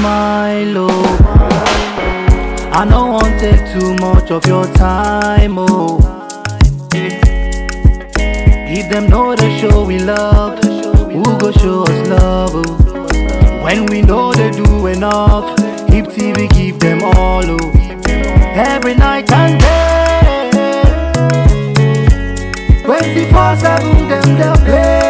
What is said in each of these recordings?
smile, oh. I don't want to take too much of your time, oh. If them know the show we love, who go show us love, oh? When we know they do enough, Hip TV give them all, oh. Every night and day, 24/7 them they play.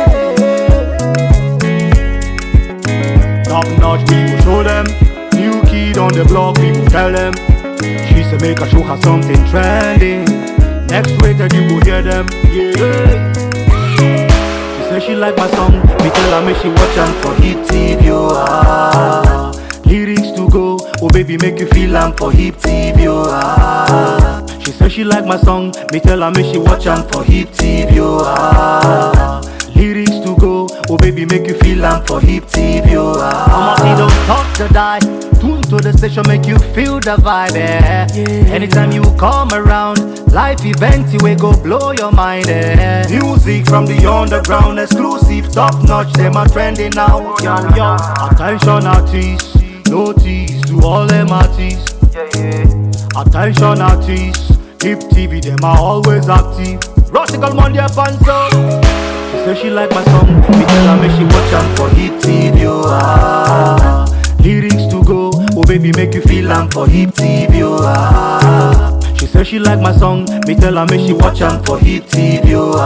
Top notch, we will show them. New kid on the block, we will tell them. She said make her show her something trending. Next week that you go hear them, yeah. She said she like my song, me tell her make she watch them for Hip TV, oh. Lyrics to go, oh baby make you feel I'm for Hip TV, oh. She said she like my song, me tell her make she watch them for Hip TV, oh. Lyrics to go, oh baby make you feel I'm for Hip TV, oh. Mama, don't talk to die. Tune to the station, make you feel the vibe, eh? Yeah. Anytime you come around, life event you will go blow your mind, eh? Music from the underground, exclusive, top notch, them are trending now. Yo, yo. Attention artists, notice to all them artists. Attention artists, Hip TV, them are always active. Rossical Monday fans, so she say she like my song, me tell her make she watch them for Hip TV, oh. Lyrics to go, oh baby make you feel I'm for Hip TV, oh. She said she like my song, me tell her make she watch them for Hip TV, oh.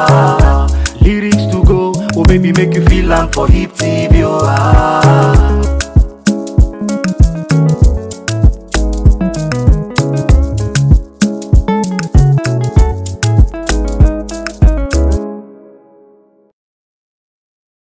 Lyrics to go, oh baby make you feel I'm for Hip TV, oh.